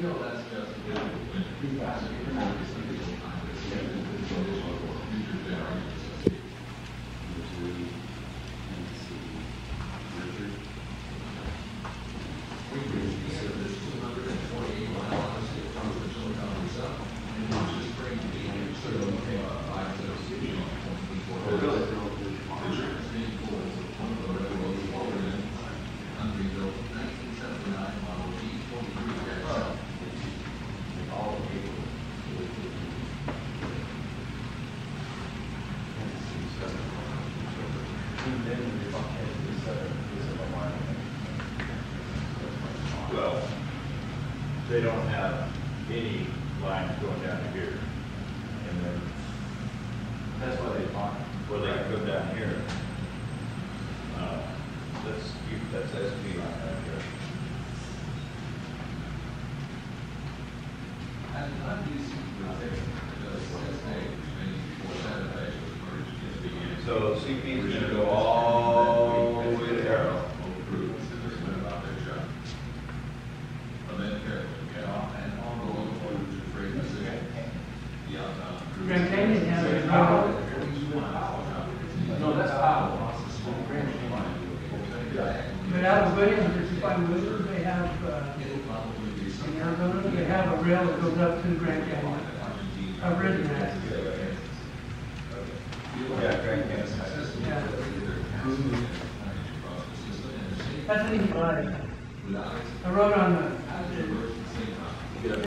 Well, they don't have any lines going down to here. And then That's why they talk. well, they can come down here. That's SP line right here. So CP is going to go all the way to Arrow. Grand Canyon has a rail. No, that's Powell. But out of Williams, if you find Williams, they have, in Arizona, they have a rail that goes up to the Grand Canyon. I've ridden that. Yeah, Grand Canyon. Yeah. That's an easy ride. I rode on the